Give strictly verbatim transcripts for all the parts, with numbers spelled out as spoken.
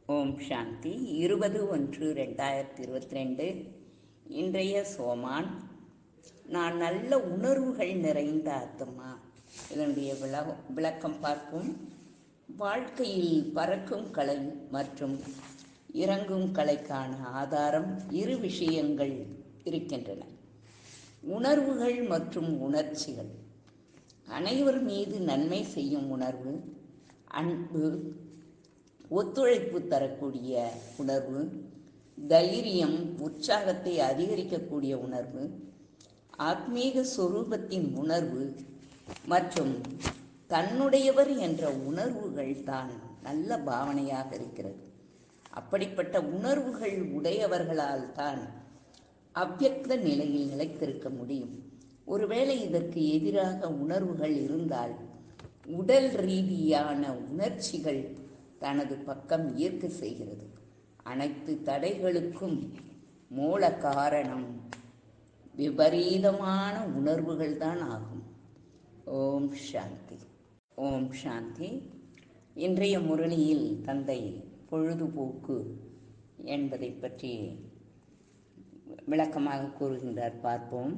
ஓம் சாந்தி. இருபது ஒன்று ரெண்டாயிரத்தி இருபத்தி ரெண்டு. இன்றைய சோமான். நான் நல்ல உணர்வுகள் நிறைந்த ஆத்மா. இதனுடைய விள விளக்கம் பார்ப்போம். வாழ்க்கையில் பறக்கும் கலை மற்றும் இறங்கும் கலைக்கான ஆதாரம் இரு விஷயங்கள் இருக்கின்றன: உணர்வுகள் மற்றும் உணர்ச்சிகள். அனைவர் மீது நன்மை செய்யும் உணர்வு, அன்பு, ஒத்துழைப்பு தரக்கூடிய உணர்வு, தைரியம், உற்சாகத்தை அதிகரிக்கக்கூடிய உணர்வு, ஆத்மீக சொரூபத்தின் உணர்வு மற்றும் தன்னுடையவர் என்ற உணர்வுகள் தான் நல்ல பாவனையாக இருக்கிறது. அப்படிப்பட்ட உணர்வுகள் உடையவர்களால் தான் அவ்யக்த நிலையில் நிலைத்திருக்க முடியும். ஒருவேளை இதற்கு எதிராக உணர்வுகள் இருந்தால் உடல் ரீதியான உணர்ச்சிகள் தனது பக்கம் ஈர்க்க செய்கிறது. அனைத்து தடைகளுக்கும் மூல காரணம் விபரீதமான உணர்வுகள் தான் ஆகும். ஓம் சாந்தி. ஓம் சாந்தி. இன்றைய முரளியில் தந்தை பொழுதுபோக்கு என்பதை பற்றி விளக்கமாக கூறுகின்றார். பார்ப்போம்.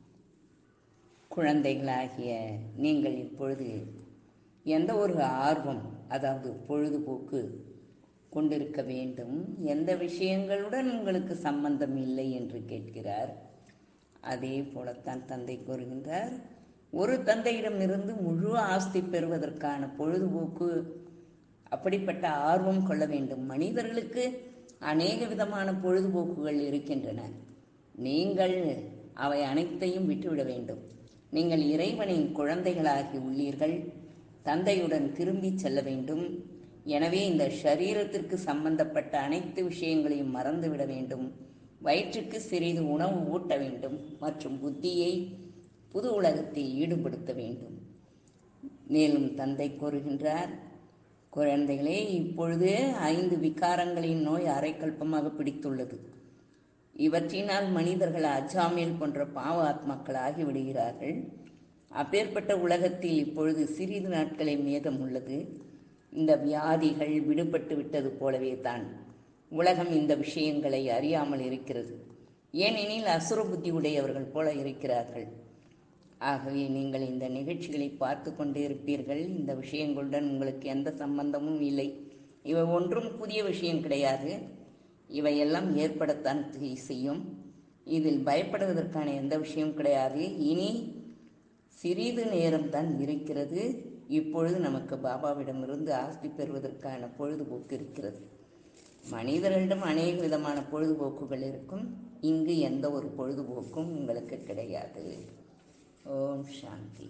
குழந்தைகளாகிய நீங்கள் இப்பொழுது எந்த ஒரு ஆர்வம், அதாவது பொழுதுபோக்கு கொண்டிருக்க வேண்டும், எந்த விஷயங்களுடன் உங்களுக்கு சம்பந்தம் இல்லை என்று கேட்கிறார். அதே போலத்தான் தந்தை கூறுகின்றார். ஒரு தந்தையிடமிருந்து முழு ஆஸ்தி பெறுவதற்கான பொழுதுபோக்கு, அப்படிப்பட்ட ஆர்வம் கொள்ள வேண்டும். மனிதர்களுக்கு அநேக விதமான பொழுதுபோக்குகள் இருக்கின்றன. நீங்கள் அவை அனைத்தையும் விட்டுவிட வேண்டும். நீங்கள் இறைவனின் குழந்தைகளாகி உள்ளீர்கள். தந்தையுடன் திரும்பி செல்ல வேண்டும். எனவே இந்த ஷரீரத்திற்கு சம்பந்தப்பட்ட அனைத்து விஷயங்களையும் மறந்துவிட வேண்டும். வயிற்றுக்கு சிறிது உணவு ஊட்ட வேண்டும் மற்றும் புத்தியை புது உலகத்தில் ஈடுபடுத்த வேண்டும். மேலும் தந்தை கூறுகின்றார், குழந்தைகளே, இப்பொழுது ஐந்து விகாரங்களின் நோய் அரைக்கல்பமாக பிடித்துள்ளது. இவற்றினால் மனிதர்கள் அஜாமில் போன்ற பாவ ஆத்மாக்கள் ஆகிவிடுகிறார்கள். அப்பேற்பட்ட உலகத்தில் இப்பொழுது சிறிது நாட்களே மீதம் உள்ளது. இந்த வியாதிகள் விடுபட்டு விட்டது போலவே தான் உலகம் இந்த விஷயங்களை அறியாமல் இருக்கிறது. ஏனெனில் அசுர புத்தி உடையவர்கள் போல இருக்கிறார்கள். ஆகவே நீங்கள் இந்த நிகழ்ச்சிகளை பார்த்து கொண்டே இருப்பீர்கள். இந்த விஷயங்களுடன் உங்களுக்கு எந்த சம்பந்தமும் இல்லை. இவை ஒன்றும் புதிய விஷயம் கிடையாது. இவையெல்லாம் ஏற்படத்தான் செய்யும். இதில் பயப்படுவதற்கான எந்த விஷயம் கிடையாது. இனி சிறிது நேரம்தான் இருக்கிறது. இப்பொழுது நமக்கு பாபாவிடமிருந்து ஆஸ்தி பெறுவதற்கான பொழுதுபோக்கு இருக்கிறது. மனிதர்களிடம் அநேக விதமான பொழுதுபோக்குகள் இருக்கும். இங்கு எந்த ஒரு பொழுதுபோக்கும் உங்களுக்கு கிடையாது. ஓம் சாந்தி.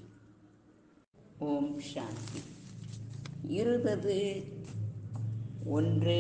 ஓம் சாந்தி. இருபது ஒன்று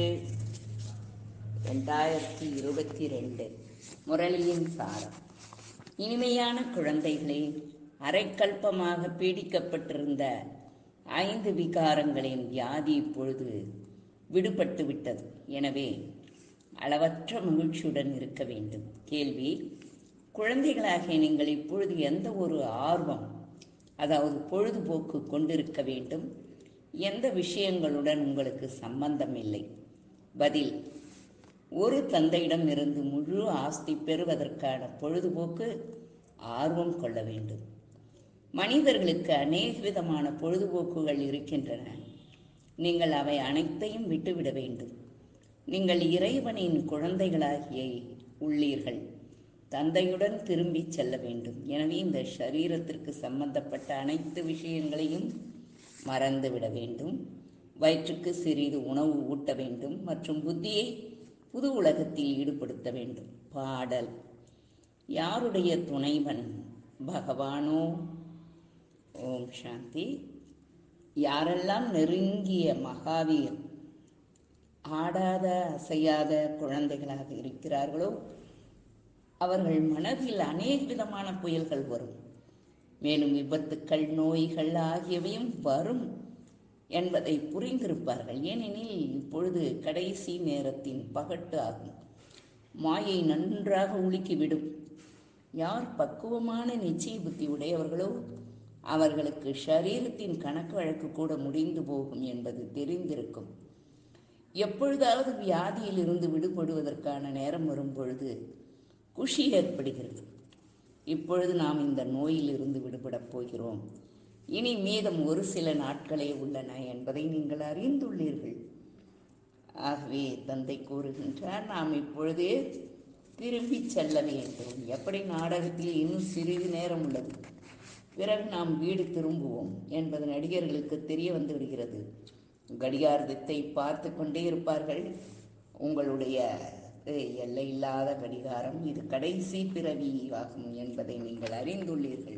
ரெண்டாயிரத்தி இருபத்தி ரெண்டு. முரளியின் சாரம். இனிமையான குழந்தைகளே, அரைக்கல்பமாக பீடிக்கப்பட்டிருந்த ஐந்து விகாரங்களின் வியாதி இப்பொழுது விடுபட்டு விட்டது. எனவே அளவற்ற மகிழ்ச்சியுடன் இருக்க வேண்டும். கேள்வி: குழந்தைகளாகிய நீங்கள் இப்பொழுது எந்த ஒரு ஆர்வம், அதாவது பொழுதுபோக்கு கொண்டிருக்க வேண்டும்? எந்த விஷயங்களுடன் உங்களுக்கு சம்பந்தம் இல்லை? பதில்: ஒரு தந்தையிடம் இருந்து முழு ஆஸ்தி பெறுவதற்கான பொழுதுபோக்கு ஆர்வம் கொள்ள வேண்டும். மனிதர்களுக்கு அநேக விதமான பொழுதுபோக்குகள் இருக்கின்றன. நீங்கள் அவை அனைத்தையும் விட்டுவிட வேண்டும். நீங்கள் இறைவனின் குழந்தைகளாகிய உள்ளீர்கள். தந்தையுடன் திரும்பி செல்ல வேண்டும். எனவே இந்த ஷரீரத்திற்கு சம்பந்தப்பட்ட அனைத்து விஷயங்களையும் மறந்துவிட வேண்டும். வயிற்றுக்கு சிறிது உணவு ஊட்ட வேண்டும் மற்றும் புத்தியை புது உலகத்தில் ஈடுபடுத்த வேண்டும். பாடல்: யாருடைய துணைவன்? பகவானோ? ஓம் சாந்தி. யாரெல்லாம் நெருங்கிய மகாவீர், ஆடாத அசையாத குழந்தைகளாக இருக்கிறார்களோ அவர்கள் மனதில் அநேக விதமான புயல்கள் வரும். மேலும் விபத்துக்கள், நோய்கள் ஆகியவையும் வரும் என்பதை புரிந்திருப்பார்கள். ஏனெனில் இப்பொழுது கடைசி நேரத்தின் பகட்டு ஆகும். மாயை நன்றாக உலுக்கிவிடும். யார் பக்குவமான நிச்சய புத்தி உடையவர்களோ அவர்களுக்கு ஷரீரத்தின் கணக்கு வழக்கு கூட முடிந்து போகும் என்பது தெரிந்திருக்கும். எப்பொழுதாவது வியாதியில் இருந்து விடுபடுவதற்கான நேரம் வரும் பொழுது குஷி ஏற்படுகிறது. இப்பொழுது நாம் இந்த நோயிலிருந்து விடுபடப் போகிறோம், இனி மீதம் ஒரு சில நாட்களே உள்ளன என்பதை நீங்கள் அறிந்துள்ளீர்கள். ஆகவே தந்தை கூறுகின்றார், நாம் இப்பொழுதே திரும்பி செல்ல வேண்டும். எப்படி நாடகத்தில் இன்னும் சிறிது நேரம் உள்ளது, பிறகு நாம் வீடு திரும்புவோம் என்பது நடிகர்களுக்கு தெரிய வந்து விடுகிறது. கடிகாரத்தை பார்த்து கொண்டே இருப்பார்கள். உங்களுடைய எல்லையில்லாத கடிகாரம் இது கடைசி பிறவி ஆகும் என்பதை நீங்கள் அறிந்துள்ளீர்கள்.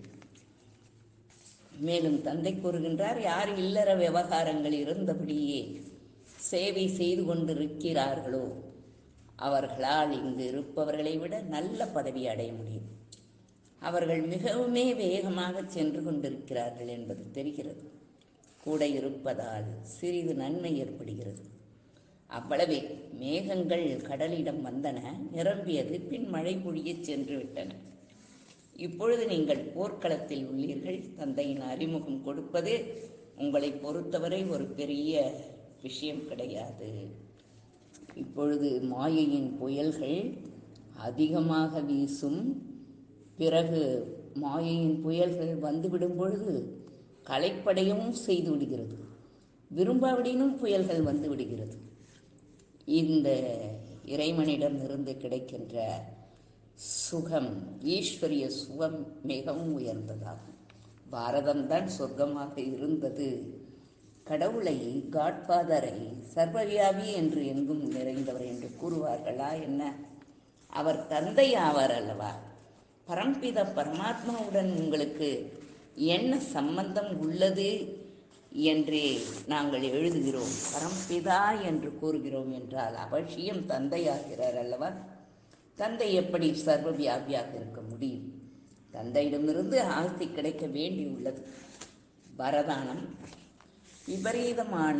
மேலும் தந்தை கூறுகின்றார், யார் இல்லற விவகாரங்கள் இருந்தபடியே சேவை செய்து கொண்டிருக்கிறார்களோ அவர்களால் இங்கு இருப்பவர்களை விட நல்ல பதவி அடைய முடியும். அவர்கள் மிகவுமே வேகமாக சென்று கொண்டிருக்கிறார்கள் என்பது தெரிகிறது. கூட இருப்பதால் சிறிது நன்மை ஏற்படுகிறது. அவ்வளவே. மேகங்கள் கடலிடம் வந்தன, நிரம்பியது, பின் மழை பொழியச் சென்று விட்டன. இப்பொழுது நீங்கள் போர்க்களத்தில் உள்ளீர்கள். தந்தையின் அறிமுகம் கொடுப்பது உங்களை பொறுத்தவரை ஒரு பெரிய விஷயம் கிடையாது. இப்பொழுது மாயையின் புயல்கள் அதிகமாக வீசும். பிறகு மாயையின் புயல்கள் வந்துவிடும் பொழுது களைப்படையவும் செய்து விடுகிறது. விரும்பாவிடனும் புயல்கள் வந்து விடுகிறது. இந்த இறைவனிடம் இருந்து கிடைக்கின்ற சுகம், ஈஸ்வரிய சுகம் மிகவும் உயர்ந்ததாகும். பாரதம்தான் சொர்க்கமாக இருந்தது. கடவுளை, காட்ஃபாதரை சர்வவியாபி என்று எங்கும் நிறைந்தவர் என்று கூறுவார்களா என்ன? அவர் தந்தை ஆவார் அல்லவா? பரம்பித பரமாத்மாவுடன் உங்களுக்கு என்ன சம்பந்தம் உள்ளது என்றே நாங்கள் எழுதுகிறோம். பரம்பிதா என்று கூறுகிறோம் என்றால் அவசியம் தந்தையாகிறார் அல்லவா? தந்தை எப்படி சர்வ வியாபியாக இருக்க முடியும்? தந்தையிடமிருந்து ஆஸ்தி கிடைக்க வேண்டியுள்ளது. வரதானம் விபரீதமான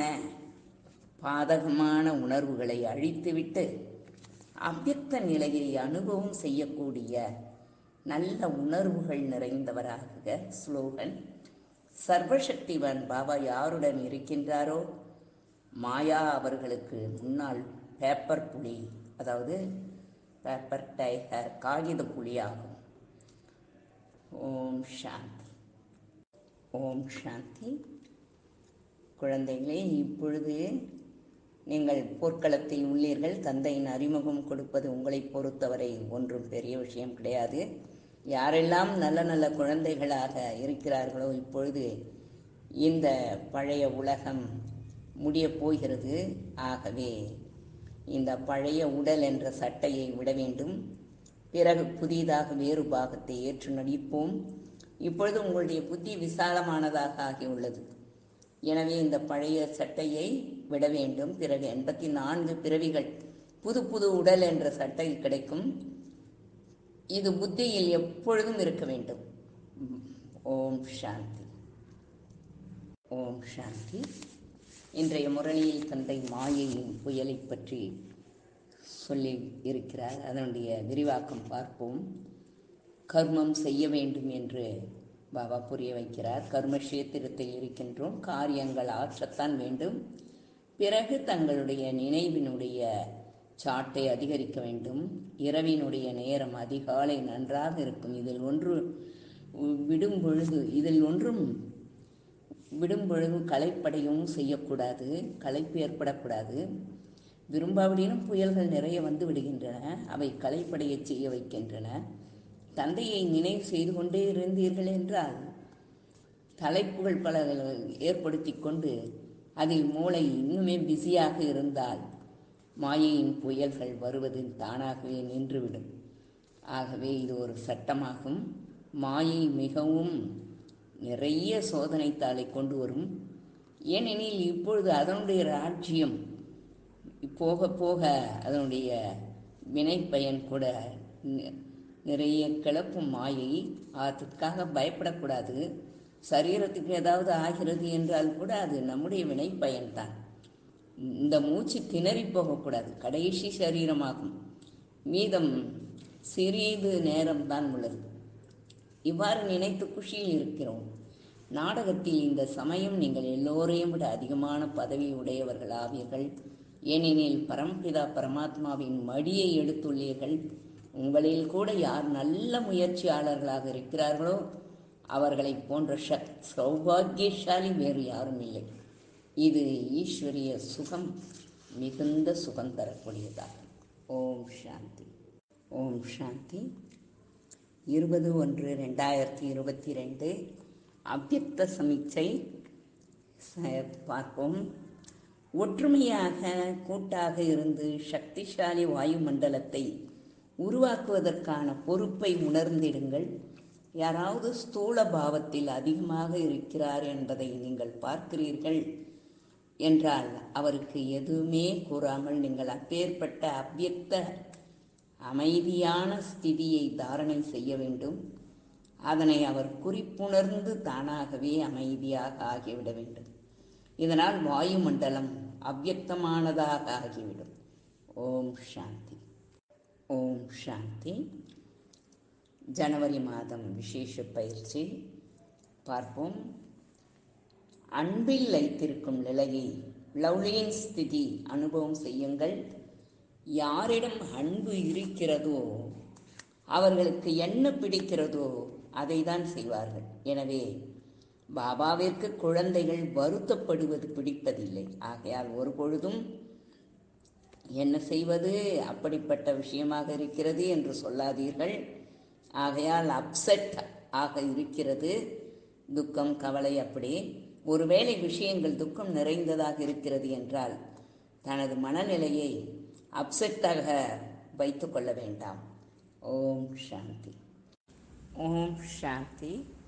பாதகமான உணர்வுகளை அழித்துவிட்டு அவ்யக்த நிலையை அனுபவம் செய்யக்கூடிய நல்ல உணர்வுகள் நிறைந்தவராக. ஸ்லோகன்: சர்வசக்திவான் பாபா யாருடன் இருக்கின்றாரோ மாயா அவர்களுக்கு முன்னால் பேப்பர் புலி, அதாவது பேப்பர் டைகர், காகித புலி ஆகும். ஓம் சாந்தி. ஓம் சாந்தி. குழந்தைகளே, இப்பொழுது நீங்கள் போர்க்களத்தில் உள்ளீர்கள். தந்தையின் அறிமுகம் கொடுப்பது உங்களை பொறுத்தவரை ஒன்றும் பெரிய விஷயம் கிடையாது. யாரெல்லாம் நல்ல நல்ல குழந்தைகளாக இருக்கிறார்களோ இப்பொழுது இந்த பழைய உலகம் முடியப் போகிறது. ஆகவே இந்த பழைய உடல் என்ற சட்டையை விட வேண்டும். பிறகு புதிதாக வேறு பாகத்தை ஏற்று நடிப்போம். இப்பொழுது உங்களுடைய புத்தி விசாலமானதாக ஆகியுள்ளது. எனவே இந்த பழைய சட்டையை விட வேண்டும். பிறகு எண்பத்தி நான்கு பிறவிகள் புது புது உடல் என்ற சட்டை கிடைக்கும். இது புத்தியில் எப்பொழுதும் இருக்க வேண்டும். ஓம் சாந்தி. ஓம் சாந்தி. இன்றைய முரளியில் தந்தை மாயையின் புயலை பற்றி சொல்லி இருக்கிறார். அதனுடைய விரிவாக்கம் பார்ப்போம். கர்மம் செய்ய வேண்டும் என்று பாபா புரிய வைக்கிறார். கர்ம கஷேத்திரத்தில் இருக்கின்றோம். காரியங்கள் ஆற்றத்தான் வேண்டும். பிறகு தங்களுடைய நினைவினுடைய சாட்டை அதிகரிக்க வேண்டும். இரவினுடைய நேரம் அதிகாலை நன்றாக இருக்கும். இதில் ஒன்று விடும் பொழுது இதில் ஒன்றும் விடும் பொழுது களைப்படையவும் செய்யக்கூடாது. களைப்பு ஏற்படக்கூடாது. விரும்பாவிடனும் புயல்கள் நிறைய வந்து விடுகின்றன. அவை களைப்படைய செய்ய வைக்கின்றன. தந்தையை நினைவு செய்து கொண்டே இருந்தீர்கள் என்றால் தலைப்புகள் பல ஏற்படுத்தி கொண்டு அதில் மூளை இன்னுமே பிஸியாக இருந்தால் மாயையின் புயல்கள் வருவது தானாகவே நின்றுவிடும். ஆகவே இது ஒரு சட்டமாகும். மாயை மிகவும் நிறைய சோதனைத்தாளை கொண்டு வரும். ஏனெனில் இப்பொழுது அதனுடைய ராஜ்யம் போக போக அதனுடைய வினை பயன் கூட நிறைய கிளப்பும் மாயை. அதற்காக பயப்படக்கூடாது. சரீரத்துக்கு ஏதாவது ஆகிறது என்றால் கூட அது நம்முடைய வினை பயன்தான். இந்த மூச்சு திணறி போகக்கூடாது. கடைசி சரீரமாகும். மீதம் சிறிது நேரம்தான் உள்ளது. இவ்வாறு நினைத்து குஷியில் இருக்கிறோம். நாடகத்தில் இந்த சமயம் நீங்கள் எல்லோரையும் விட அதிகமான பதவி உடையவர்கள் ஆவீர்கள். ஏனெனில் பரம்பிதா பரமாத்மாவின் மடியை எடுத்துள்ளீர்கள். உங்களில் கூட யார் நல்ல முயற்சியாளர்களாக இருக்கிறார்களோ அவர்களைப் போன்ற சக் சௌபாகியசாலி வேறு யாரும் இல்லை. இது ஈஸ்வரிய சுகம் மிகுந்த சுகம் தரக்கூடியதாகும். ஓம் சாந்தி. ஓம் சாந்தி. இருபது ஒன்று ரெண்டாயிரத்தி இருபத்தி ரெண்டு அவ்யக்த சமீட்சை பார்ப்போம். ஒற்றுமையாக கூட்டாக இருந்து சக்திசாலி வாயுமண்டலத்தை உருவாக்குவதற்கான பொறுப்பை உணர்ந்திடுங்கள். யாராவது ஸ்தூல பாவத்தில் அதிகமாக இருக்கிறார் என்பதை நீங்கள் பார்க்கிறீர்கள் என்றால் அவருக்கு எதுவுமே கூறாமல் நீங்கள் அப்பேற்பட்ட அவ்யக்த அமைதியான ஸ்திதியை தாரணை செய்ய வேண்டும். அதனை அவர் குறிப்புணர்ந்து தானாகவே அமைதியாக ஆகிவிட வேண்டும். இதனால் வாயுமண்டலம் அவ்யக்தமானதாக ஆகிவிடும். ஓம் சாந்தி. ஓம் சாந்தி. ஜனவரி மாதம் விசேஷ பயிற்சி பார்ப்போம். அன்பில் லைத்திருக்கும் நிலையை லவ்லியின் ஸ்திதி அனுபவம் செய்யுங்கள். யாரிடம் அன்பு இருக்கிறதோ அவர்களுக்கு என்ன பிடிக்கிறதோ அதை தான் செய்வார்கள். எனவே பாபாவிற்கு குழந்தைகள் வருத்தப்படுவது பிடிப்பதில்லை. ஆகையால் ஒரு பொழுதும் என்ன செய்வது, அப்படிப்பட்ட விஷயமாக இருக்கிறது என்று சொல்லாதீர்கள். ஆகையால் அப்செட் ஆக இருக்கிறது, துக்கம் கவலை. அப்படி ஒருவேளை விஷயங்கள் துக்கம் நிறைந்ததாக இருக்கிறது என்றால் தனது மனநிலையை அப்செட்டாக வைத்து கொள்ள வேண்டாம். ஓம் சாந்தி. ஓம் சாந்தி.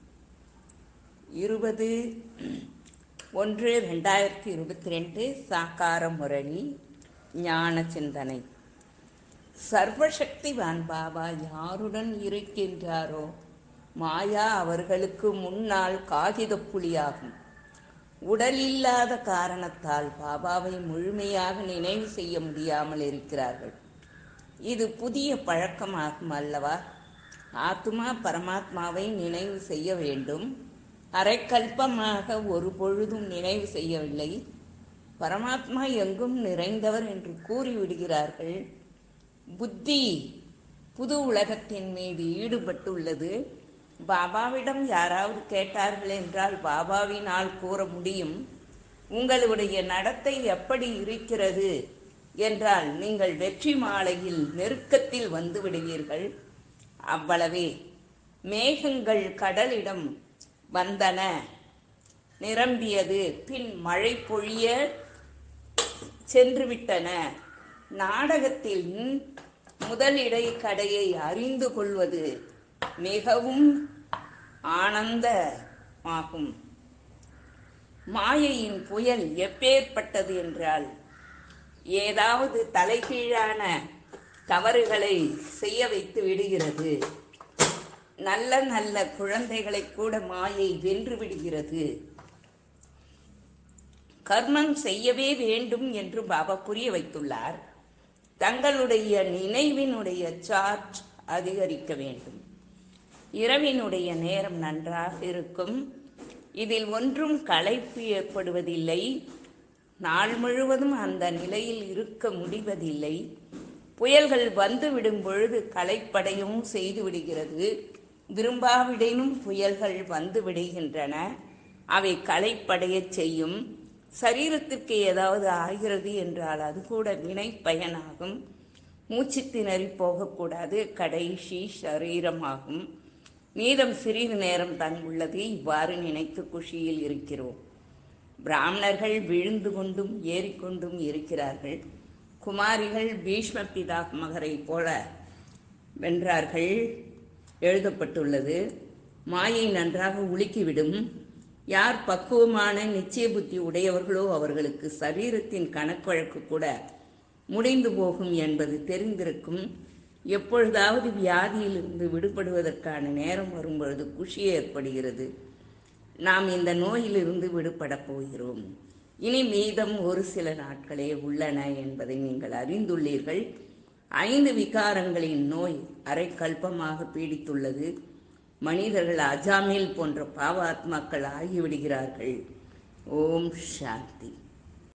இருபது ஒன்று ரெண்டாயிரத்தி இருபத்தி ரெண்டு சாக்கார முரளி ஞான சிந்தனை. சர்வசக்திவான் பாபா யாருடன் இருக்கின்றாரோ மாயா அவர்களுக்கு முன்னால் காகித புலியாகும். உடல் இல்லாத காரணத்தால் பாபாவை முழுமையாக நினைவு செய்ய முடியாமல் இருக்கிறார்கள். இது புதிய பழக்கமாகும் அல்லவா? ஆத்மா பரமாத்மாவை நினைவு செய்ய வேண்டும். அரைக்கல்பமாக ஒரு பொழுதும் நினைவு செய்யவில்லை. பரமாத்மா எங்கும் நிறைந்தவர் என்று கூறிவிடுகிறார்கள். புத்தி புது உலகத்தின் மீது ஈடுபட்டுள்ளது. பாபாவிடம் யாராவது கேட்டார்கள் என்றால் பாபாவினால் கூற முடியும். உங்களுடைய நடத்தை எப்படி இருக்கிறது என்றால் நீங்கள் வெற்றி மாலையில் நெருக்கத்தில் வந்து விடுவீர்கள். அவ்வளவே. மேகங்கள் கடலிடம் வந்தன, நிரம்பியது. பின் மழை பொழிய சென்றுவிட்டன. நாடகத்தில் முதலிடை கடையை அறிந்து கொள்வது மிகவும் ஆனந்தமாகும். மாயையின் புயல் எப்பேற்பட்டது என்றால் ஏதாவது தலைகீழான தவறுகளை செய்ய வைத்து விடுகிறது. நல்ல நல்ல குழந்தைகளை கூட மாயை வென்று விடுகிறது. கர்மம் செய்யவே வேண்டும் என்று பாபா புரிய வைத்துள்ளார். தங்களுடைய நினைவினுடைய சார்ஜ் அதிகரிக்க வேண்டும். இரவினுடைய நேரம் நன்றாக இருக்கும். இதில் ஒன்றும் களைப்பு ஏற்படுவதில்லை. நாள் முழுவதும் அந்த நிலையில் இருக்க முடிவதில்லை. புயல்கள் வந்து விடும் பொழுது களைப்படையும் செய்து விடுகிறது. விரும்பாவிடனும் புயல்கள் வந்து விடுகின்றன. அவை களைப்படைய செய்யும். சரீரத்திற்கு ஏதாவது ஆகிறது என்றால் அது கூட வினை பயனாகும். மூச்சு திணறி போகக்கூடாது. கடைசி சரீரமாகும். மீதம் சிறிது நேரம் தான் உள்ளது. இவ்வாறு நினைத்து குஷியில் இருக்கிறோம். பிராமணர்கள் விழுந்து கொண்டும் ஏறிக்கொண்டும் இருக்கிறார்கள். குமாரிகள் பீஷ்ம பிதாமகரை போல வென்றார்கள் எழுதப்பட்டுள்ளது. மாயை நன்றாக உலுக்கிவிடும். யார் பக்குவமான நிச்சய புத்தி உடையவர்களோ அவர்களுக்கு சரீரத்தின் கணக்கு கூட முடிந்து போகும் என்பது தெரிந்திருக்கும். எப்பொழுதாவது வியாதியிலிருந்து விடுபடுவதற்கான நேரம் வரும்பொழுது குஷி ஏற்படுகிறது. நாம் இந்த நோயிலிருந்து விடுபட போகிறோம். இனி மீதம் ஒரு சில நாட்களே உள்ளன என்பதை நீங்கள் அறிந்துள்ளீர்கள். ஐந்து விகாரங்களின் நோய் அரை கல்பமாக பீடித்துள்ளது. மனிதர்கள் அஜாமில் போன்ற பாவாத்மாக்கள் ஆகிவிடுகிறார்கள். ஓம் சாந்தி.